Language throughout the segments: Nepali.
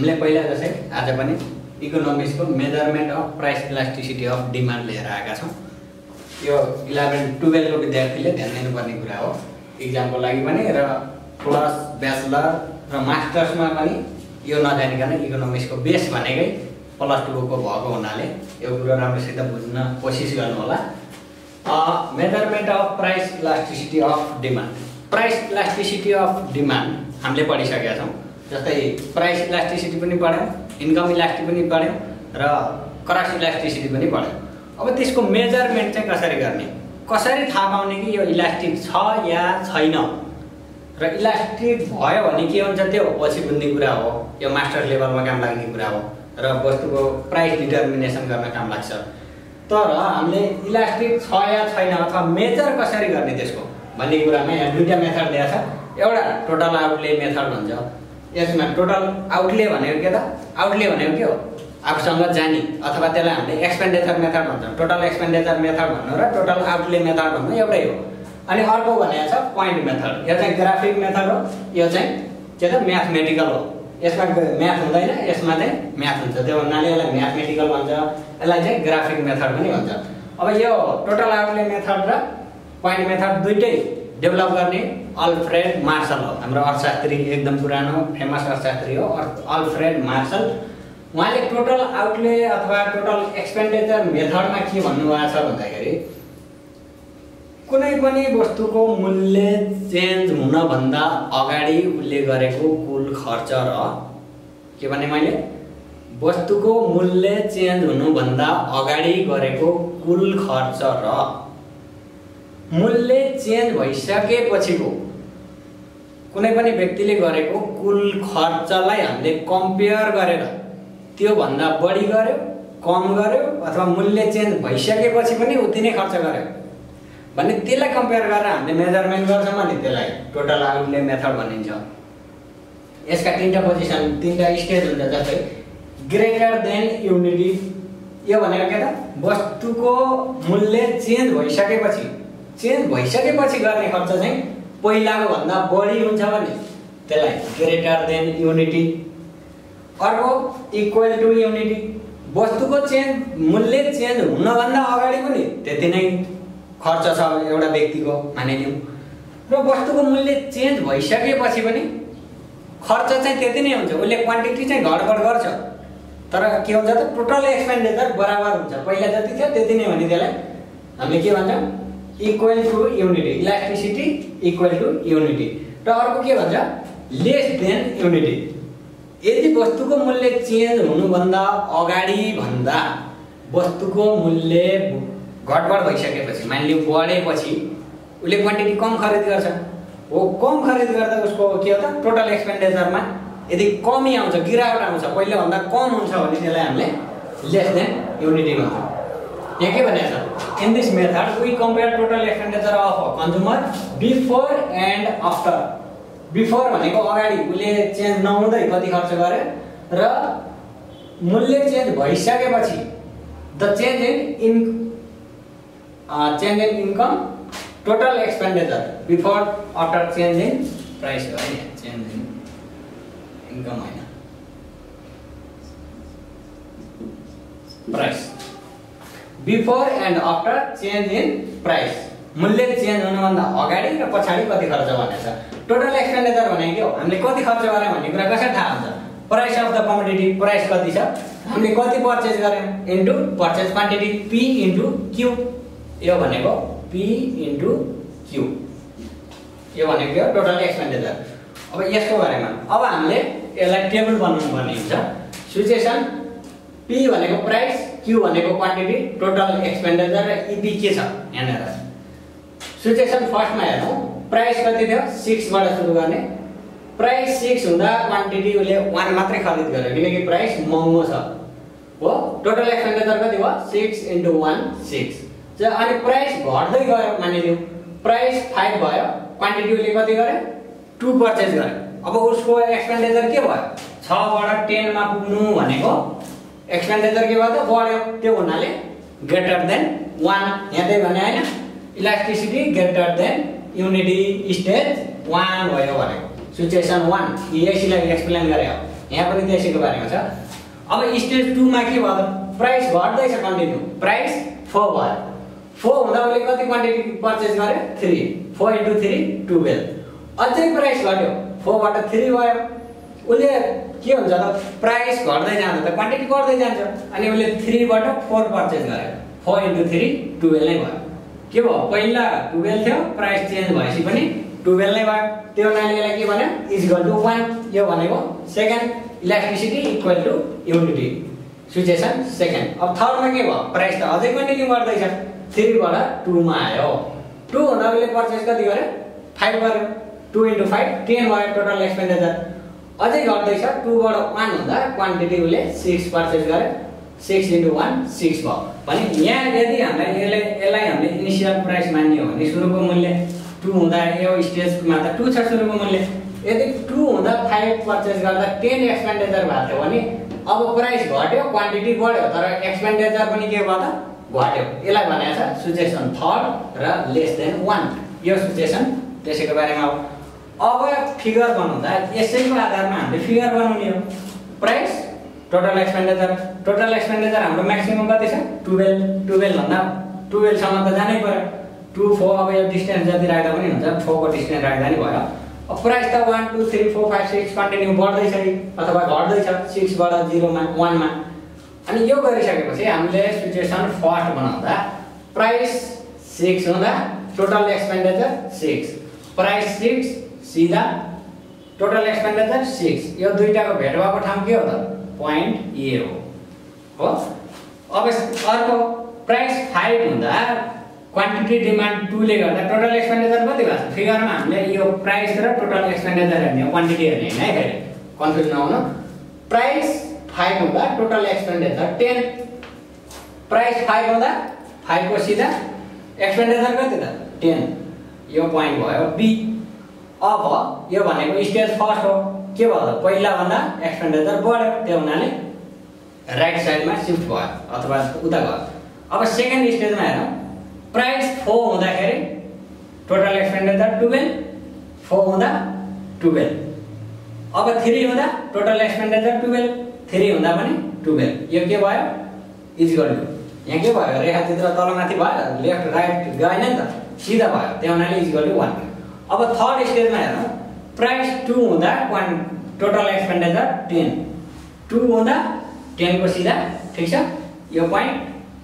हामीले पहिला जस्तै आज पनि इकोनोमिक्सको measurement of price elasticity of demand लिएर आएका छौँ। यो 11-12 को विद्यार्थीले ध्यान दिनुपर्ने कुरा हो इक्जामको लागि पनि र प्लस ब्याचलर र मास्टर्समा पनि यो नजानिकन इकोनोमिक्सको बेस भनेकै +2 को भएको हुनाले यो कुरा राम्रोसित बुझ्न कोसिस गर्नु होला। Measurement of price elasticity of demand. Price elasticity of demand हामीले पढिसकेका छौँ। जस्तै प्राइस इलास्टिसिटी पनि पढ्यौँ, इन्कम इलास्टिसिटी पनि पढ्यौँ र कस्ट इलास्टिसिटी पनि पढ्यौँ। अब त्यसको मेजरमेन्ट चाहिँ कसरी गर्ने, कसरी थाहा पाउने कि यो इलास्टिक छ या छैन र इलास्टिक भयो भने के हुन्छ त्यो पछि बुझ्ने कुरा हो। यो मास्टर लेभलमा काम लाग्ने कुरा हो र वस्तुको प्राइस डिटर्मिनेसन गर्न काम लाग्छ। तर हामीले इलास्टिक छ या छैन अथवा मेजर कसरी गर्ने त्यसको भन्ने कुरामा यहाँ दुईटा मेथड दिएको छ। एउटा टोटल आउटले मेथड भन्छ। यसमा टोटल आउटले भनेको के त, आउटले भनेको के हो, आफूसँग जाने अथवा त्यसलाई हामीले एक्सपेन्डिचर मेथड भन्छ। टोटल एक्सपेन्डिचर मेथड भन्नु र टोटल आउटले मेथड भन्नु एउटै हो। अनि अर्को भनेको छ पोइन्ट मेथड। यो चाहिँ ग्राफिक मेथड हो, यो चाहिँ के त म्याथमेटिकल हो। यसमा म्याथ हुँदैन, यसमा चाहिँ म्याथ हुन्छ। त्यो हुनाले यसलाई म्याथमेटिकल भन्छ, यसलाई चाहिँ ग्राफिक मेथड पनि भन्छ। अब यो टोटल आउटले मेथड र पोइन्ट मेथड दुईटै डेभलप गर्ने अल्फ्रेड मार्शल हो। हाम्रो अर्थशास्त्री एकदम पुरानो फेमस अर्थशास्त्री हो अल्फ्रेड मार्शल। उहाँले टोटल आउटले अथवा टोटल एक्सपेन्डिचर मेथडमा के भन्नुभएको छ भन्दाखेरि कुनै पनि वस्तुको मूल्य चेन्ज हुनभन्दा अगाडि उसले गरेको कुल खर्च र के भने मैले वस्तुको मूल्य चेन्ज हुनुभन्दा अगाडि गरेको कुल खर्च र मूल्य चेन्ज भइसकेपछिको कुनै पनि व्यक्तिले गरेको कुल खर्चलाई हामीले कम्पेयर गरेर त्यो भन्दा बढी गर्यो, कम गर्यो अथवा मूल्य चेन्ज भइसकेपछि पनि उति नै खर्च गर्यो भने त्यसलाई कम्पेयर गरेर हामीले मेजरमेन्ट गर्छौँ अनि त्यसलाई टोटल आउटले मेथड भनिन्छ। यसका तीनटा पोजिसन, तीनटा स्टेज हुन्छ। जस्तै ग्रेटर देन युनिटी, यो भनेको के त वस्तुको मूल्य चेन्ज भइसकेपछि गर्ने खर्च चाहिँ पहिलाको भन्दा बढी हुन्छ भने त्यसलाई ग्रेटर देन युनिटी। अर्को इक्वल टु युनिटी, वस्तुको मूल्य चेन्ज हुनभन्दा अगाडि पनि त्यति नै खर्च छ एउटा व्यक्तिको मानिलिउँ र वस्तुको मूल्य चेन्ज भइसकेपछि पनि खर्च चाहिँ त्यति नै हुन्छ। उसले क्वान्टिटी चाहिँ घटबड गर्छ तर के हुन्छ त टोटल एक्सपेन्डिचर बराबर हुन्छ, पहिला जति थियो त्यति नै भने त्यसलाई हामीले के भन्छौँ equal to unity. Elasticity equal to unity. र अर्को के भन्छ लेस देन युनिटी। यदि वस्तुको मूल्य चेन्ज हुनुभन्दा अगाडि भन्दा वस्तुको मूल्य घटबड भइसकेपछि मानिलिउँ बढेपछि उसले क्वान्टिटी कम खरिद गर्छ हो, कम खरिद गर्दा उसको के हो त टोटल एक्सपेन्डिचरमा यदि कमी आउँछ, गिरावट आउँछ, पहिलाभन्दा कम हुन्छ भने त्यसलाई हामीले लेस देन युनिटी भन्छौँ। यहाँ के भनेको छ in this method we compare total expenditure of a consumer before and after. Before भनेको अगाडि उसले चेन्ज नहुँदै कति खर्च गर्यो र मूल्य चेन्ज भइसकेपछि the change in income total expenditure before after change in price हो है, चेन्ज इन इन्कम होइन price. Before and after change in price, मूल्य चेन्ज हुनुभन्दा अगाडि र पछाडि कति खर्च भनेको छ। टोटल एक्सपेन्डिचर भनेको के हो, हामीले कति खर्च गर्यौँ भन्ने कुरा कसरी थाहा हुन्छ। Price of the commodity, price कति छ, हामीले कति पर्चेज गर्यौँ into purchase quantity P into Q. यो भनेको पी इन्टु क्यू, यो भनेको के हो टोटल एक्सपेन्डिचर। अब यसको बारेमा अब हामीले यसलाई टेबल बनाउनु पर्ने हुन्छ। सिचुएसन पी भनेको प्राइस, क्यू भनेको क्वान्टिटी, टोटल एक्सपेन्डिचर र इपी के छ यहाँनिर। सिचुएसन फर्स्टमा हेरौँ, प्राइस कति थियो 6 बाट सुरु गर्ने। प्राइस 6 हुँदा क्वान्टिटी उसले 1 मात्रै खरिद गर्यो किनकि प्राइस महँगो छ हो। टोटल एक्सपेन्डिचर कति भयो 6 × 1 6। अनि प्राइस घट्दै गयो, मानिलिउँ प्राइस 5 भयो, क्वान्टिटी उसले कति गर्यो 2 पर्चेज गर्यो। अब उसको एक्सपेन्डिचर के भयो 6 बाट 10 मा पुग्नु भनेको एक्सपेन्डिचर के भयो त बढ्यो। त्यो हुनाले ग्रेटर देन 1 यहाँ भने हैन, elasticity greater than unity stage 1 भयो भनेको। सिचुएसन 1 यसलाई एक्सप्लेन गरे। यहाँ पनि त्यसैको बारेमा छ। अब स्टेज 2 मा के भयो? प्राइस घट्दैछ कन्टिन्यू, प्राइस 4 भयो। 4 हुँदा उसले कति क्वान्टिटी पर्चेज गर्यो? 3। 4 × 3 12। अझै प्राइस घट्यो, 4 बाट 3 भयो। उसले के हुन्छ त, प्राइस घट्दै जान्छ त क्वान्टिटी बढ्दै जान्छ। अनि उसले 3 बाट 4 पर्चेज गर्यो, 4 × 3 12 नै भयो। के भयो? पहिला 12 थियो, प्राइस चेन्ज भएपछि पनि 12 नै भयो। त्यो हुनाले यसलाई के भन्यो? Is equal to 1। यो भनेको second elasticity equal to unity situation second. अब थर्डमा के भयो? प्राइस त अझै कन्टिन्यू बढ्दैछ, 3 बाट 2 मा आयो। 2 हुँदा उसले पर्चेज कति गर्यो? 5 गर्यो। 2 × 5 10 भयो टोटल एक्सपेन्डिचर। अझै घट्दैछ, 2 बाट 1 हुँदा क्वान्टिटी उसले 6 पर्चेज गर्यो, 6 × 1 6 भयो। भने यहाँ यदि हामीलाई यसलाई हामीले इनिसियल प्राइस मान्ने हो भने सुरुको मूल्य 2 हुँदा यो स्टेजमा त 2 छ सुरुको मूल्य। यदि 2 हुँदा 5 पर्चेज गर्दा 10 एक्सपेन्डिचर भएको थियो भने अब प्राइस घट्यो, क्वान्टिटी बढ्यो, तर एक्सपेन्डिचर पनि के भयो त? घट्यो। यसलाई भनेको छ सिचुएसन थर्ड र लेस देन 1। यो सिचुएसन त्यसैको बारेमा हो। अब फिगर बनाउँदा यसैको आधारमा हामीले फिगर बनाउने हो। प्राइस टोटल एक्सपेन्डिचर हाम्रो म्याक्सिमम कति छ? 12 भन्दा 12 सम्म त जानै पर्यो। 2 4 अब यो डिस्टेन्स जति राख्दा पनि हुन्छ, 4 को डिस्टेन्स राख्दा नि भयो। अब प्राइस त 1 2 3 4 5 6 कन्टिन्यू बढ्दैछ अथवा घट्दैछ, 6 बाट 0 मा 1 मा। अनि यो गरिसकेपछि हामीले सिचुएसन फर्स्ट बनाउँदा प्राइस 6 हुँदा टोटल एक्सपेन्डिचर 6, प्राइस 6 सिधा टोटल एक्सपेन्डिचर 6। यो दुईटाको भेट भएको ठाउँ के हो त? पोइन्ट ए हो। अब अर्को प्राइस 5 हुँदा क्वान्टिटी डिमान्ड 2 ले गर्दा टोटल एक्सपेन्डिचर कति भएको छ? फिगरमा हामीले यो प्राइस र टोटल एक्सपेन्डिचर हेर्ने हो, क्वान्टिटी हेर्ने हैन है, फेरि कन्फ्युज नहुनु। प्राइस 5 हुँदा टोटल एक्सपेन्डिचर 10, प्राइस 5 हुँदा 5 को सिधा एक्सपेन्डिचर कति त? 10। यो पोइन्ट भयो बी। अब यो भनेको स्टेज फर्स्ट हो। के भयो त? पहिला भन्दा एक्सपेन्डिचर बढ्यो, त्यो हुनाले राइट साइडमा शिफ्ट भयो अथवा उता गयो। अब सेकेन्ड स्टेजमा हेरौँ। प्राइस 4 हुँदाखेरि टोटल एक्सपेन्डिचर 12, 4 हुँदा 12। अब 3 हुँदा टोटल एक्सपेन्डिचर 12, 3 हुँदा पनि 12। यो के भयो? इज इक्वल टु, यहाँ के भयो? रेखाचित्र तलमाथि भयो, लेफ्ट राइट गएन नि त, सिधा भयो। त्यो हुनाले इज इक्वल टु 1। अब थर्ड स्टेजमा हेरौँ। प्राइस 2 हुँदा टोटल एक्सपेन्डिचर 10, 2 हुँदा 10 को सिधा, ठिक छ यो पोइन्ट।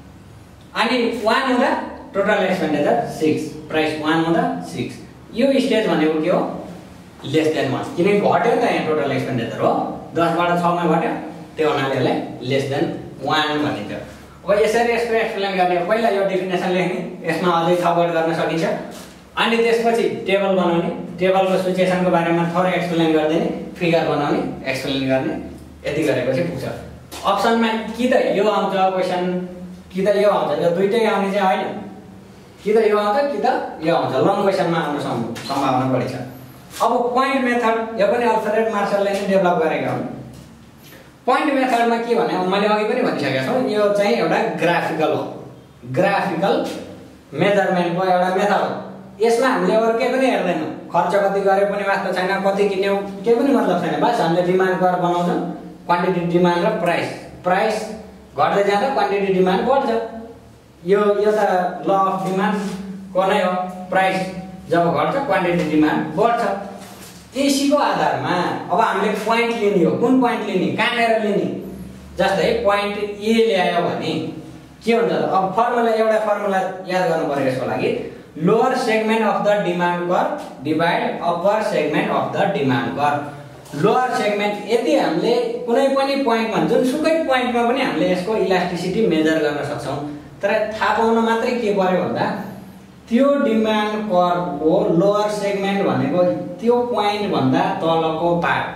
अनि 1 हुँदा टोटल एक्सपेन्डिचर 6, प्राइस 1 हुँदा 6। यो स्टेज भनेको के हो? लेस देन 1, किनकि घट्यो नि त यहाँ टोटल एक्सपेन्डिचर हो, 10 बाट 6 मा घट्यो, त्यो हुनाले यसलाई लेस देन 1 भनिन्छ। अब यसरी यसको एक्सप्लेन गर्ने, पहिला यो डेफिनेसन लेख्ने, यसमा अझै थपड गर्न सकिन्छ। अनि त्यसपछि टेबल बनाउने, टेबलको सिचुएसनको बारेमा थोरै एक्सप्लेन गर्दिने, फिगर बनाउने, एक्सप्लेन गर्ने। यति गरेपछि पुग्छ। अप्सनमा कि त यो आउँछ क्वेसन, कि त यो आउँछ, यो दुईटै आउने चाहिँ होइन। कि त यो आउँछ कि त यो आउँछ, लङ क्वेसनमा आउनु सम्भावना बढी छ। अब पोइन्ट मेथड, यो पनि अल्फ्रेड मार्सलले नै डेभलप गरेका हुन्। पोइन्ट मेथडमा के भने मैले अघि पनि भनिसकेको छु, यो चाहिँ एउटा ग्राफिकल हो, ग्राफिकल मेजरमेन्टको एउटा मेथड हो। यसमा हामीले अरू केही पनि हेर्दैनौँ, खर्च कति गरे पनि वास्तव छैन, कति किन्यौ केही पनि मतलब छैन। बस हामीले डिमान्ड कर्भ बनाउँछौँ, क्वान्टिटी डिमान्ड र प्राइस घट्दै जाँदा क्वान्टिटी डिमान्ड बढ्छ। यो त ल अफ डिमान्डको नै हो। प्राइस जब घट्छ क्वान्टिटी डिमान्ड बढ्छ। एसीको आधारमा अब हामीले पोइन्ट लिने हो, कुन पोइन्ट लिने, कहाँनिर लिने। जस्तै पोइन्ट ए ल्यायो भने के हुन्छ त? अब फर्मुला, एउटा फर्मुला याद गर्नु पर्यो यसको लागि। Lower segment of the demand curve divide upper segment of the demand curve. Lower segment, यदि हामीले कुनै पनि पोइन्टमा, जुनसुकै पोइन्टमा पनि हामीले यसको इलास्टिसिटी मेजर गर्न सक्छौँ। तर थाहा पाउन मात्रै के पर्यो भन्दा त्यो डिमान्ड कर्भको लोअर सेगमेन्ट भनेको त्यो पोइन्ट भन्दा तलको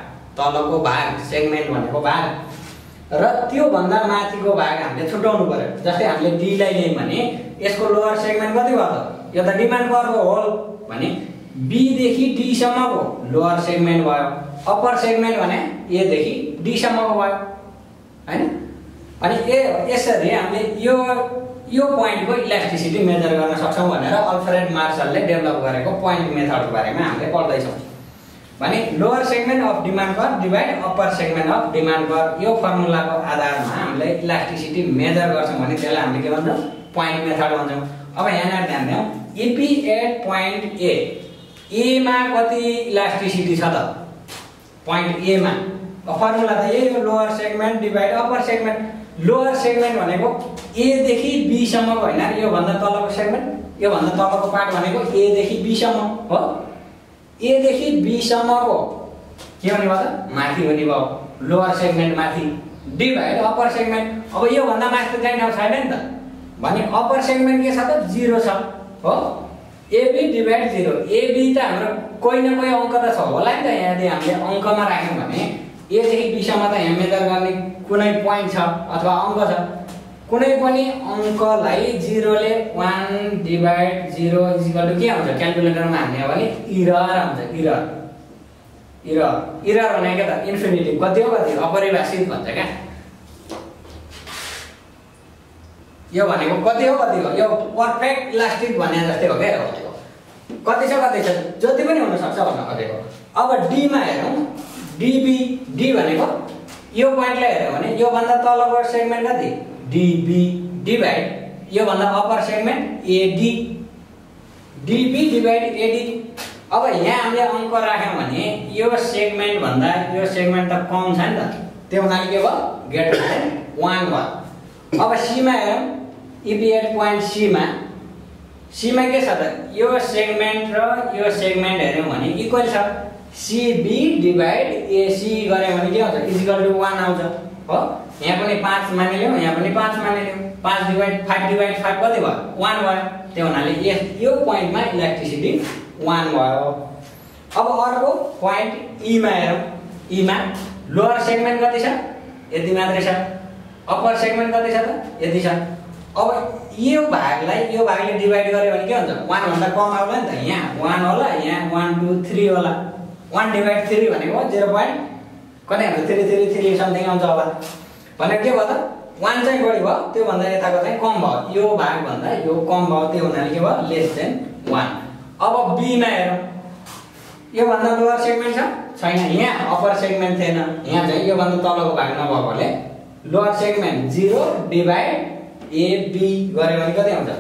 भाग, सेगमेन्ट भनेको भाग, र त्यो भन्दा माथिको भाग हामीले छुटाउनु पर्यो। जस्तै हामीले डी लाई लियौँ भने यसको लोअर सेगमेन्ट कति भयो त? यो त डिमान्ड कर्भको होल भने बी देखि डी सम्मको लोअर सेगमेन्ट भयो, अप्पर सेगमेन्ट भने ए देखि डी सम्मको भयो हैन। अनि यसरी हामीले यो पोइन्टको इलास्टिसिटी मेजर गर्न सक्छौँ भनेर अल्फ्रेड मार्सलले डेभलप गरेको पोइन्ट मेथडको बारेमा हामीले पढ्दैछौँ। भने lower segment of demand curve divide upper segment of demand curve यो फर्मुलाको आधारमा हामीले इलास्टिसिटी मेजर गर्छौँ भने त्यसलाई हामीले के भन्छौँ पोइन्ट मेथड भन्छौँ। अब यहाँ ध्यान दियौँ इपी एट पोइन्ट ए मा कति इलास्टिसिटी छ त पोइन्ट ए मा फर्मुला त यही हो lower segment divide upper segment. Lower segment भनेको ए देखि बी सम्मको हैन यो भन्दा तलको सेगमेन्ट यो भन्दा तलको पार्ट भनेको ए देखि बी सम्म हो ए देखि बी सम्मको के हुने भयो त माथि हुने भयो लोअर सेगमेन्ट माथि डिभाइड अप्पर सेगमेन्ट। अब यो भन्दा माथि त जाने ठाउँ छैन नि त भने अप्पर सेगमेन्ट के छ त 0 छ हो एबी डिभाइड 0 एबी त हाम्रो कोही न कोही अंक त छ होला नि त यहाँ यदि हामीले अंकमा राख्यौं भने ए देखि बी सम्म त यहाँ मेजर गर्ने कुनै पोइन्ट छ अथवा अंक छ कुनै पनि अंकलाई 0 ले 1 डिभाइड 0 इक्वल टु के आउँछ क्याल्कुलेटरमा हाल्ने हो भने एरर आउँछ एरर भनेको त इन्फिनिटी कति हो अपरिभाषित भन्छ क्या यो भनेको कति हो यो पर्फेक्ट इलास्टिक भने जस्तै हो क्या कति छ जति पनि हुन सक्छ भन्न खोजेको। अब डी मा हेरौं डीबी डी भनेको यो पोइन्टलाई हेर्यो भने यो भन्दा तलको सेगमेन्ट कति डीबी डिभाइड यो भन्दा upper segment AD DB divide AD. अब यहाँ हामीले अंक राख्यौं भने यो सेगमेन्ट भन्दा यो सेगमेन्ट त कम छ नि त त्यो हुनाले के भयो ग्रेटर देन 1 भयो। अब सी मा हेरौं इपी एट पोइन्ट सी मा के छ त यो सेगमेन्ट र यो सेगमेन्ट हेर्यौं भने इक्वल छ सीबी डिभाइड एसी गरे भने के आउँछ इक्वल टु 1 आउँछ हो यहाँ पनि 5 मानिलियौ यहाँ पनि 5 मानिलियौ 5 डिभाइड 5 डिभाइड 5 कति भयो 1 भयो त्यो हुनाले यो पोइन्टमा इलेक्ट्रिसिटी 1 भयो। अब अर्को पोइन्ट ई मा हेरौं ई मा लोअर सेगमेन्ट कति छ यति मात्रै छ अप्पर सेगमेन्ट कति छ त यति छ। अब यो भागले डिभाइड गर्यो भने के हुन्छ 1 भन्दा कम आउला नि त यहाँ 1 होला यहाँ 1 2 3 होला 1 डिभाइड 3 भनेको 0. कति हुन्छ 3 समथिङ आउँछ होला भनेको के भयो त 1 चाहिँ बढी भयो त्यो भन्दा यताको चाहिँ कम भयो यो भाग भन्दा यो कम भयो त्यो हुनाले के भयो लेस देन 1। अब बी मा हेरौं यो भन्दा लोअर सेगमेन्ट छैन यहाँ अप्पर सेगमेन्ट थिएन यहाँ चाहिँ यो भन्दा तलको भाग नभएकोले लोअर सेगमेन्ट 0 डिभाइड एबी गरे भने कति आउँछ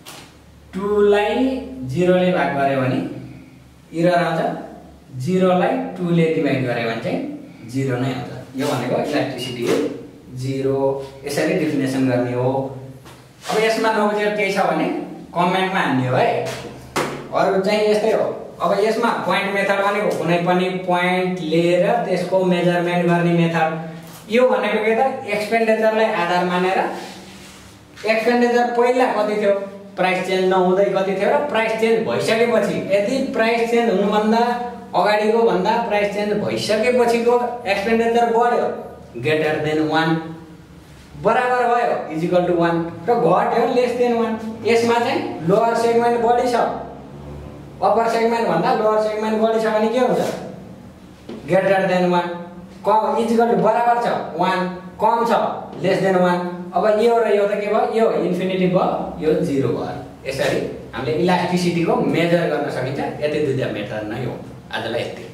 2 लाई 0 ले भाग गरे भने एरर आउँछ 0 लाई 2 ले डिभाइड गरे भने चाहिँ 0 नै आउँछ। यो भनेको इलेक्ट्रिसिटी 0 यसरी डेफिनेसन गर्ने हो। अब यसमा नबुझेको केही छ भने कमेन्टमा हाल्नु हो है अरु चाहिँ यस्तै हो। अब यसमा पोइन्ट मेथड भनेको कुनै पनि पोइन्ट लिएर त्यसको मेजरमेन्ट गर्ने मेथड यो भनेको के त एक्सपेन्डिचरलाई आधार मानेर एक्सपेन्डिचर पहिला कति थियो प्राइस चेन्ज नहुँदै कति थियो र प्राइस चेन्ज भइसकेपछि यदि प्राइस चेन्ज हुनुभन्दा अगाडिको भन्दा प्राइस चेन्ज भइसकेपछिको एक्सपेन्डिचर बढ्यो ग्रेटर देन 1 बराबर भयो इक्वल टु 1 र घट्यो लेस देन 1 यसमा चाहिँ लोअर सेगमेन्ट बढी छ अप्पर सेगमेन्ट भन्दा लोअर सेगमेन्ट बढी छ भने के हुन्छ ग्रेटर देन 1 कम इक्वल टु बराबर छ 1 कम छ लेस देन 1। अब यो र यो त के भयो यो इन्फिनिटी भयो यो 0 भयो। यसरी हामीले इलास्टिसिटीको मेजर गर्न सकिन्छ। यति दुईटा मेथड नै हो। आजलाई यति।